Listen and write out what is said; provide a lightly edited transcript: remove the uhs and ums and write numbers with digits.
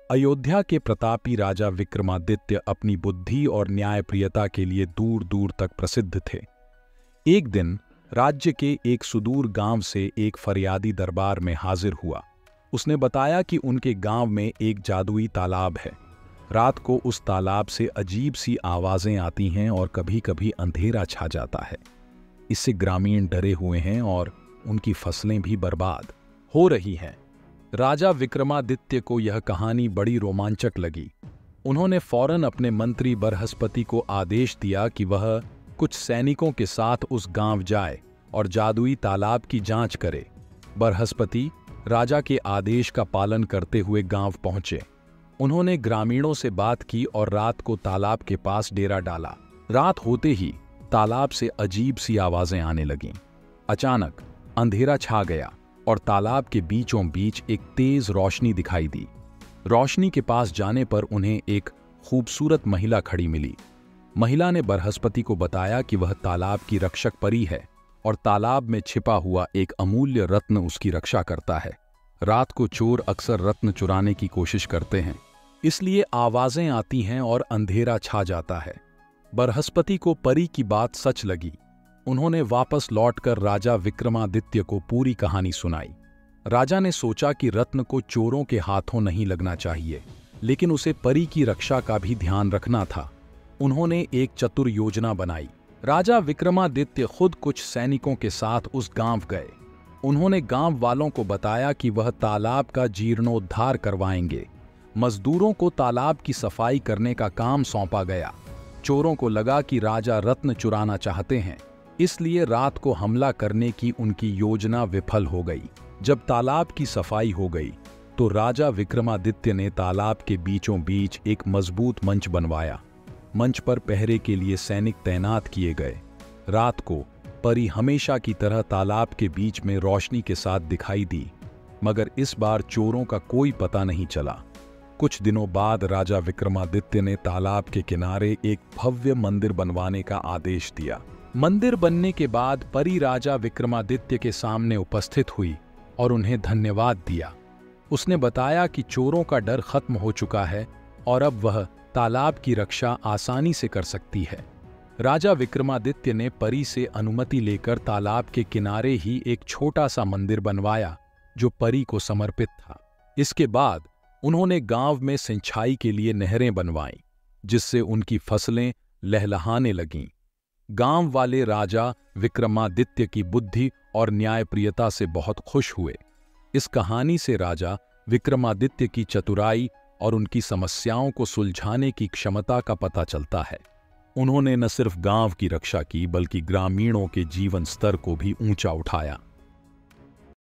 अयोध्या के प्रतापी राजा विक्रमादित्य अपनी बुद्धि और न्यायप्रियता के लिए दूर दूर तक प्रसिद्ध थे। एक दिन राज्य के एक सुदूर गांव से एक फरियादी दरबार में हाजिर हुआ। उसने बताया कि उनके गांव में एक जादुई तालाब है। रात को उस तालाब से अजीब सी आवाजें आती हैं और कभी कभी अंधेरा छा जाता है। इससे ग्रामीण डरे हुए हैं और उनकी फसलें भी बर्बाद हो रही हैं। राजा विक्रमादित्य को यह कहानी बड़ी रोमांचक लगी। उन्होंने फौरन अपने मंत्री बृहस्पति को आदेश दिया कि वह कुछ सैनिकों के साथ उस गांव जाए और जादुई तालाब की जांच करे। बृहस्पति राजा के आदेश का पालन करते हुए गांव पहुंचे। उन्होंने ग्रामीणों से बात की और रात को तालाब के पास डेरा डाला। रात होते ही तालाब से अजीब सी आवाजें आने लगीं। अचानक अंधेरा छा गया और तालाब के बीचों बीच एक तेज रोशनी दिखाई दी। रोशनी के पास जाने पर उन्हें एक खूबसूरत महिला खड़ी मिली। महिला ने बृहस्पति को बताया कि वह तालाब की रक्षक परी है और तालाब में छिपा हुआ एक अमूल्य रत्न उसकी रक्षा करता है। रात को चोर अक्सर रत्न चुराने की कोशिश करते हैं, इसलिए आवाजें आती हैं और अंधेरा छा जाता है। बृहस्पति को परी की बात सच लगी। उन्होंने वापस लौटकर राजा विक्रमादित्य को पूरी कहानी सुनाई। राजा ने सोचा कि रत्न को चोरों के हाथों नहीं लगना चाहिए, लेकिन उसे परी की रक्षा का भी ध्यान रखना था। उन्होंने एक चतुर योजना बनाई। राजा विक्रमादित्य खुद कुछ सैनिकों के साथ उस गांव गए। उन्होंने गांव वालों को बताया कि वह तालाब का जीर्णोद्धार करवाएंगे। मजदूरों को तालाब की सफाई करने का काम सौंपा गया। चोरों को लगा कि राजा रत्न चुराना चाहते हैं, इसलिए रात को हमला करने की उनकी योजना विफल हो गई। जब तालाब की सफाई हो गई तो राजा विक्रमादित्य ने तालाब के बीचों बीच एक मजबूत मंच बनवाया। मंच पर पहरे के लिए सैनिक तैनात किए गए। रात को परी हमेशा की तरह तालाब के बीच में रोशनी के साथ दिखाई दी, मगर इस बार चोरों का कोई पता नहीं चला। कुछ दिनों बाद राजा विक्रमादित्य ने तालाब के किनारे एक भव्य मंदिर बनवाने का आदेश दिया। मंदिर बनने के बाद परी राजा विक्रमादित्य के सामने उपस्थित हुई और उन्हें धन्यवाद दिया। उसने बताया कि चोरों का डर खत्म हो चुका है और अब वह तालाब की रक्षा आसानी से कर सकती है। राजा विक्रमादित्य ने परी से अनुमति लेकर तालाब के किनारे ही एक छोटा सा मंदिर बनवाया जो परी को समर्पित था। इसके बाद उन्होंने गांव में सिंचाई के लिए नहरें बनवाईं, जिससे उनकी फसलें लहलहाने लगीं। गांव वाले राजा विक्रमादित्य की बुद्धि और न्यायप्रियता से बहुत खुश हुए। इस कहानी से राजा विक्रमादित्य की चतुराई और उनकी समस्याओं को सुलझाने की क्षमता का पता चलता है। उन्होंने न सिर्फ गांव की रक्षा की, बल्कि ग्रामीणों के जीवन स्तर को भी ऊंचा उठाया।